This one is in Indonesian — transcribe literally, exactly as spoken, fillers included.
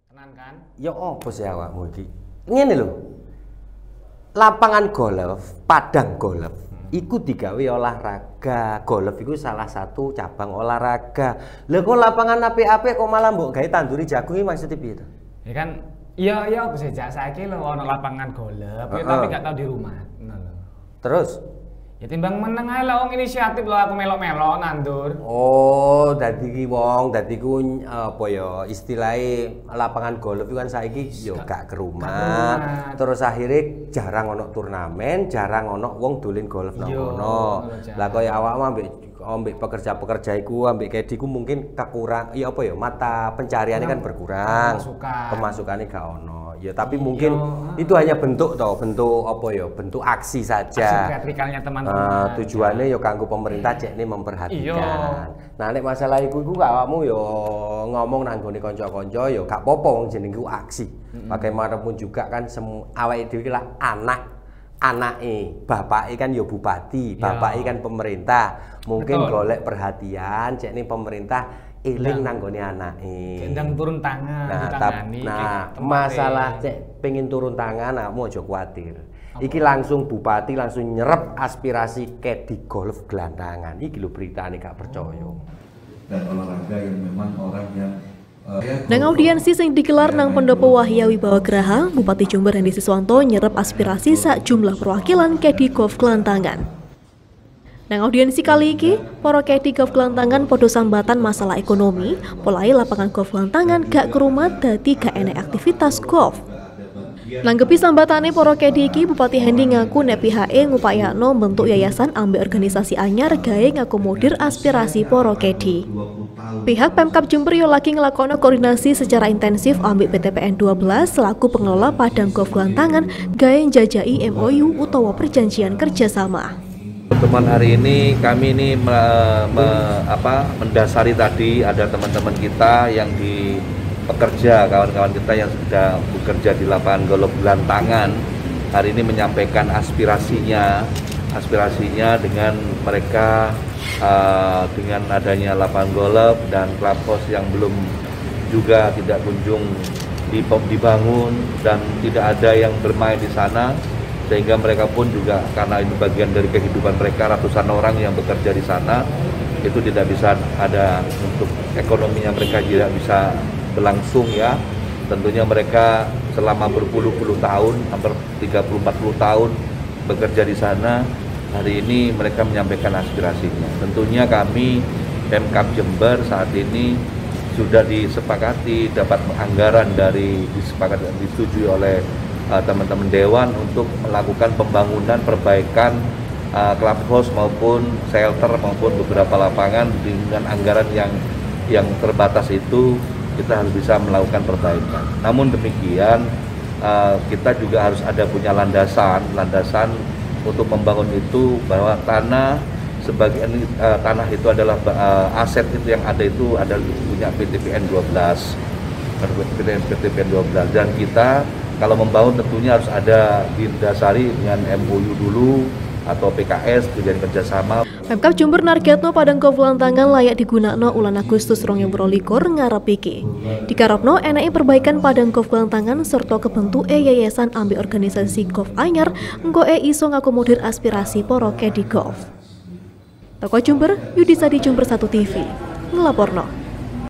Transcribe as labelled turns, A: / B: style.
A: Tenan kan?
B: Ya apa sih awakmu iki? Ngene lho. Lapangan golf, padang golf, hmm. iku digawe olahraga. Golf iku salah satu cabang olahraga. Lha kok lapangan apik-apik kok malah mbok gawe tanduri jagung iki maksudnya piye to?
A: Ya kan, iya iya aku sih jak saiki lho ono lapangan golf, uh -uh. tapi gak tau di rumah. Nah, lho.
B: Terus
A: ya timbang meneng ae lah wong inisiatif lho aku melok-melok nandur.
B: Oh, dadi ki wong, dadi ku apa ya istilahnya lapangan golf itu kan saiki yo gak ke rumah. Terus akhirnya jarang ono turnamen, jarang ono wong dolin golf nang kono. Lah kaya awakmu ambek ambek pekerja-pekerja iku ambek kediku mungkin kekurang ya apa ya mata pencariannya kan berkurang.
A: Pemasukan.
B: Pemasukannya gak ono. Ya tapi mungkin Yo. itu hanya bentuk toh, bentuk apa ya, bentuk aksi saja.
A: Aksi teatrikalnya teman-teman.
B: Nah, tujuannya ya kanggo pemerintah cek ini memperhatikan. Iyo. Nah, nek masalah iku iku awakmu ya ngomong nang gone kanca-kanca ya gak apa-apa wong jeneng iku aksi. Mm-hmm. Bagaimanapun juga kan semu awake dhewe lah anak anake, bapake kan ya bupati, bapake kan pemerintah. Mungkin Betul. golek perhatian cek ini pemerintah eling nang gone anake.
A: Gendang turun tangan,
B: nah,
A: ditangani.
B: Nah, masalah cek pengen turun tangan, kamu aja kuatir. Oh. Iki langsung bupati langsung nyerep aspirasi Kedi Golf Gelantangan. Iki lho beritane gak percaya.
C: Dan olahraga yang memang orang yang uh,
D: nang audiensi sing digelar nang Pendopo Wahya Wibawa Graha, Bupati Jember Hendy Siswanto nyerep aspirasi sak jumlah perwakilan Kedi Golf Gelantangan. Nang audiensi kali ini, para kedi golf gelantangan podo sambatan masalah ekonomi, mulai lapangan golf gelantangan gak kerumat dadi gak enek aktivitas golf. Nanggepi sambatane para kedi iki, Bupati Hendy ngaku nek pihake ngupayakno bentuk yayasan ambek organisasi anyar gawe ngakomodir aspirasi para kedi. Pihak Pemkab Jember yo lagi ngelakoni koordinasi secara intensif ambek P T P N dua belas selaku pengelola padang golf gelantangan gawe njajaki M O U utawa perjanjian kerjasama.
E: Teman hari ini kami ini me, me, apa, mendasari tadi ada teman-teman kita yang di pekerja, kawan-kawan kita yang sudah bekerja di lapangan golf gelantangan hari ini menyampaikan aspirasinya, aspirasinya dengan mereka uh, dengan adanya lapangan golf dan clubhouse yang belum juga tidak kunjung dibangun dan tidak ada yang bermain di sana. Sehingga mereka pun juga karena itu bagian dari kehidupan mereka, ratusan orang yang bekerja di sana itu tidak bisa ada untuk ekonominya mereka tidak bisa berlangsung ya. Tentunya mereka selama berpuluh-puluh tahun, hampir tiga puluh sampai empat puluh tahun bekerja di sana, hari ini mereka menyampaikan aspirasinya. Tentunya kami Pemkab Jember saat ini sudah disepakati dapat anggaran dari disepakati disetujui oleh teman-teman uh, dewan untuk melakukan pembangunan perbaikan uh, clubhouse maupun shelter maupun beberapa lapangan dengan anggaran yang yang terbatas itu kita harus bisa melakukan perbaikan. Namun demikian uh, kita juga harus ada punya landasan landasan untuk membangun itu bahwa tanah sebagai uh, tanah itu adalah uh, aset itu yang ada itu adalah punya P T P N dua belas P T P N dua belas dan kita kalau membangun tentunya harus ada didasari dengan M O U dulu atau P K S, perjanjian kerjasama.
D: Pemkab Jember nargetno padang golf gelantangan layak digunakno ulan Agustus rong ewu rolikur ngarep iki. Dikarepno enake perbaikan padang golf gelantangan serta kebentuke yayasan ambek organisasi golf anyar engko e iso ngakomodir aspirasi para kedi golf. Toko Jember, Yudisa di Jember satu T V, ngelaporno.